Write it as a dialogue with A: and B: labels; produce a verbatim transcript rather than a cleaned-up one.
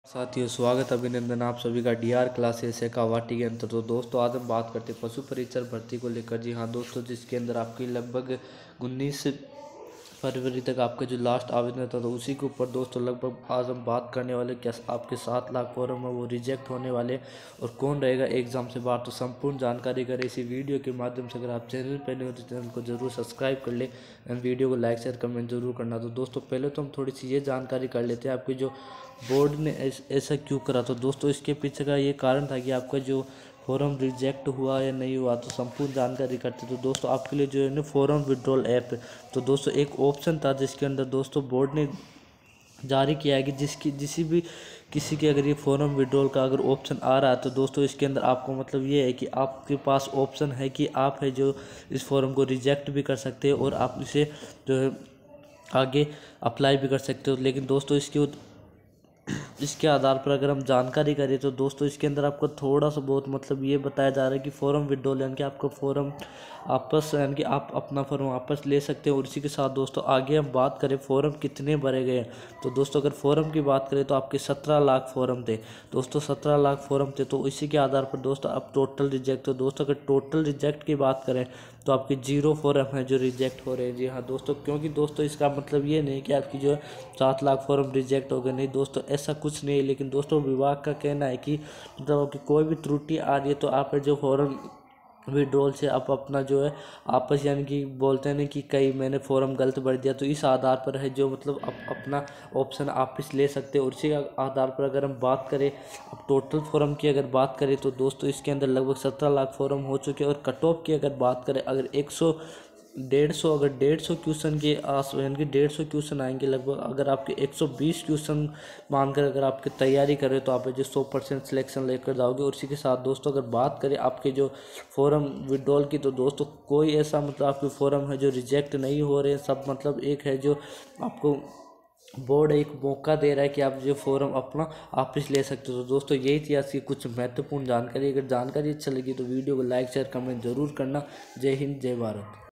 A: साथियों, स्वागत अभिनंदन आप सभी का डी आर क्लासेस है कावाटी के अंतर। तो दोस्तों, आज हम बात करते हैं पशु परीक्षण भर्ती को लेकर। जी हाँ दोस्तों, जिसके अंदर आपकी लगभग उन्नीस फरवरी तक आपका जो लास्ट आवेदन था, तो उसी के ऊपर दोस्तों लगभग आज हम बात करने वाले क्या आपके सात लाख फॉर्म है वो रिजेक्ट होने वाले और कौन रहेगा एग्जाम से बाहर। तो संपूर्ण जानकारी करें इसी वीडियो के माध्यम से। अगर आप चैनल पर नहीं हो तो चैनल को जरूर सब्सक्राइब कर ले एंड वीडियो को लाइक शेयर कमेंट जरूर करना। तो दोस्तों, पहले तो हम थोड़ी सी ये जानकारी कर लेते हैं आपकी जो बोर्ड ने ऐसा क्यों करा। तो दोस्तों, इसके पीछे का ये कारण था कि आपका जो फॉर्म रिजेक्ट हुआ या नहीं हुआ, तो संपूर्ण जानकारी करते। तो दोस्तों, आपके लिए जो है ना फॉर्म विड्रॉल ऐप, तो दोस्तों एक ऑप्शन था जिसके अंदर दोस्तों बोर्ड ने जारी किया है कि जिसकी जिसी भी किसी के अगर ये फॉर्म विड्रॉल का अगर ऑप्शन आ रहा है, तो दोस्तों इसके अंदर आपको मतलब ये है कि आपके पास ऑप्शन है कि आप है जो इस फॉर्म को रिजेक्ट भी कर सकते हैं और आप इसे जो है आगे अप्लाई भी कर सकते हो। लेकिन दोस्तों, इसके इसके आधार पर अगर हम जानकारी करें तो दोस्तों इसके अंदर आपको थोड़ा सा बहुत मतलब ये बताया जा रहा है कि फॉर्म विड्रॉल यानी कि आपका फॉर्म आपस यानी कि आप अपना फॉर्म वापस ले सकते हैं। और इसी के साथ दोस्तों आगे हम बात करें फॉर्म कितने भरे गए, तो दोस्तों अगर फॉर्म की बात करें तो आपके सत्रह लाख फॉर्म थे दोस्तों, सत्रह लाख फॉर्म थे। तो इसी के आधार पर दोस्तों अब टोटल रिजेक्ट, तो दोस्तों अगर टोटल रिजेक्ट की बात करें तो आपके जीरो फॉर्म है जो रिजेक्ट हो रहे हैं। जी हाँ दोस्तों, क्योंकि दोस्तों इसका मतलब ये नहीं कि आपकी जो सात लाख फॉर्म रिजेक्ट हो गए, नहीं दोस्तों ऐसा कुछ नहीं है। लेकिन दोस्तों विभाग का कहना है कि मतलब कि कोई भी त्रुटि आ रही है तो आप जो फॉर्म विड्रॉल से आप अपना जो है आपस यानी कि बोलते हैं ना कि कहीं मैंने फॉर्म गलत भर दिया, तो इस आधार पर है जो मतलब आप अपना ऑप्शन वापस ले सकते हैं। और इसी आधार पर अगर हम बात करें अब टोटल फॉर्म की अगर बात करें तो दोस्तों इसके अंदर लगभग सत्रह लाख फॉर्म हो चुके हैं। और कट ऑफ की अगर बात करें अगर एक सौ डेढ़ सौ अगर डेढ़ सौ क्वेश्चन के आस यानी कि डेढ़ सौ क्वेश्चन आएंगे लगभग, अगर आपके एक सौ बीस क्वेश्चन मानकर अगर आपकी तैयारी करें तो आप जो सौ परसेंट सिलेक्शन लेकर जाओगे। और इसी के साथ दोस्तों अगर बात करें आपके जो फॉर्म विड्रॉल की, तो दोस्तों कोई ऐसा मतलब आपके फॉर्म है जो रिजेक्ट नहीं हो रहे हैं सब। मतलब एक है जो आपको बोर्ड एक मौका दे रहा है कि आप जो फॉर्म अपना वापस ले सकते हो। तो दोस्तों यही थी आज की कुछ महत्वपूर्ण जानकारी। अगर जानकारी अच्छा लगी तो वीडियो को लाइक शेयर कमेंट जरूर करना। जय हिंद, जय भारत।